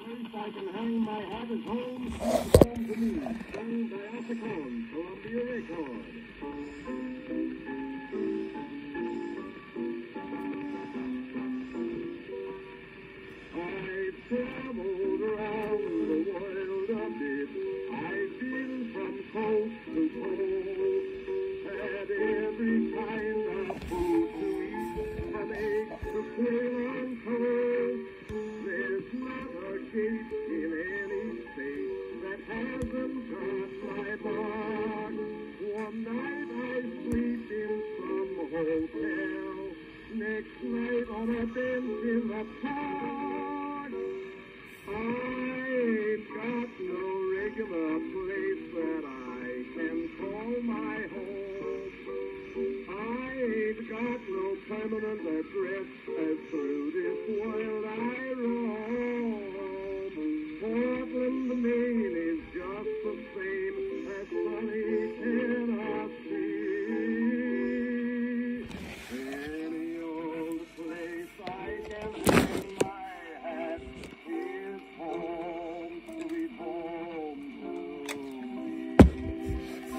First I can hang my hat at home, home to me, sung by Atacon, Columbia Record. I've traveled around the world a bit. I've been from coast to coast, had every kind of food to eat, from eggs to quail and toast. There's not a gate in any state that hasn't got my mark. One night I sleep in some hotel, next night on a bench in the park. I ain't got no regular place that I can call my home. I ain't got no permanent address as through this world I roam. Portland, Maine is just the same as sunny Tennessee. Any old place I can hang my hat is home, sweet home to me.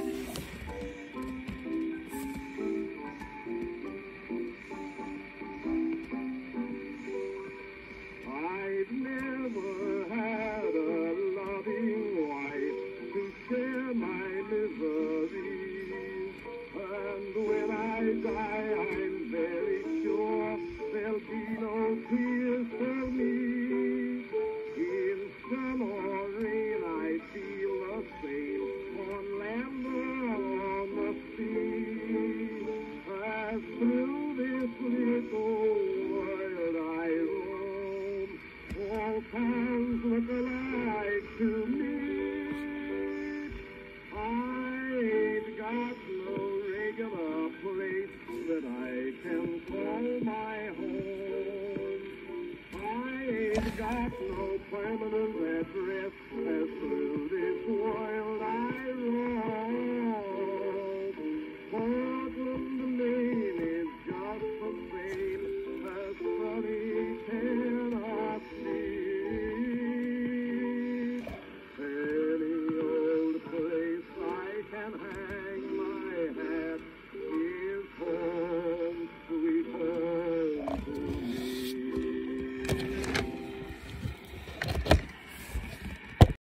I've never had a loving wife to share my miseries, and when I die I'm very sure there'll be no tears for me. In sun or rain I feel the same, on land or on the sea, as through this little world I roam. All towns look alike to me. I ain't got no regular place that I can call my home. I ain't got no permanent address as through this world I